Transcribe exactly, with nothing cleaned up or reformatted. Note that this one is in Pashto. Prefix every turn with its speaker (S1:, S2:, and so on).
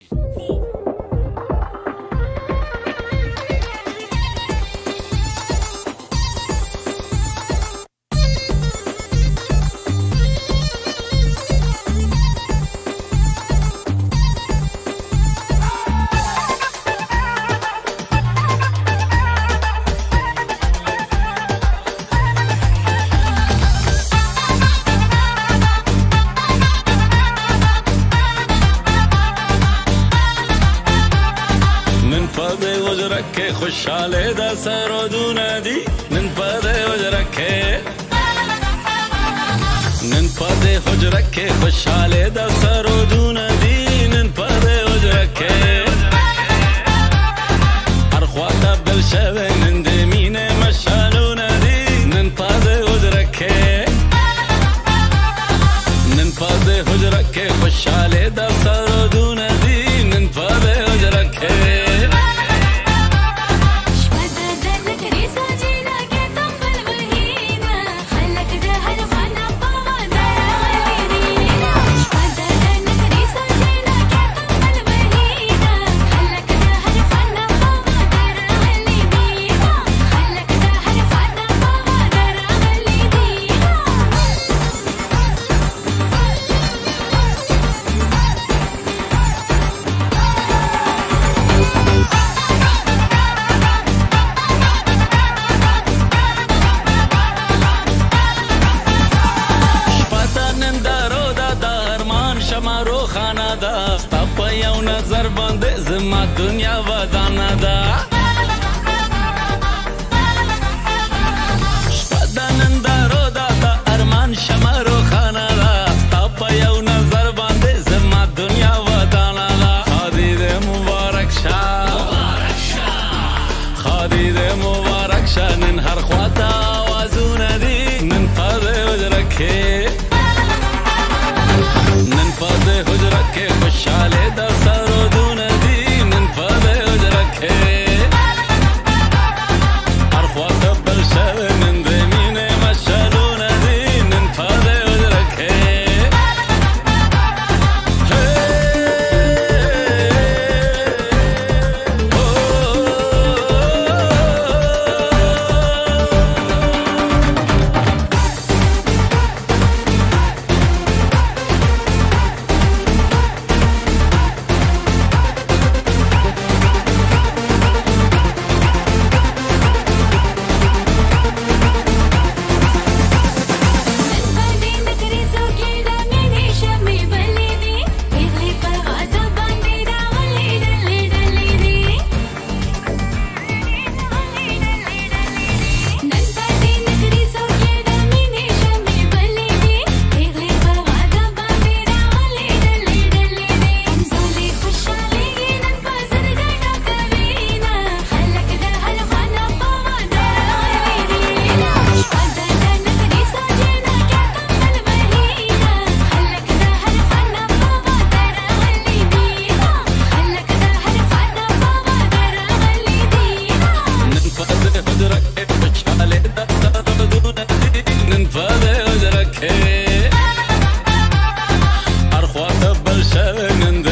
S1: رکھے خوشحالے دا سرودونه دي نن پدې وجرکه نن پدې وجرکه خوشحالے دا سرودونه دي نن پدې وجرکه هر خواته بل شوه نن دې مینه مشالونه دي نن پدې وجرکه نن پدې وجرکه خوشحالے دا سرودونه دي نن پدې وجرکه شمارو خانه ده ستا په یو نظر باندې زما دنیا ودانه ده شپه د نندارو ده د ارمان شمارو خانه ده ستا په یو نظر باندې زما دنیا ودانه ده خادي دې مبارک شه خادي دې مبارک شه نن هر خواته آوازونه دي نن په دې وجره کې نن پدې حجره کې خوشحالې د سرودونه دي نن پدې حجره کې هر خواته بل شوی نن دې مینې مشالونه دي نن پدې حجره کې هر خواته بل شوی نن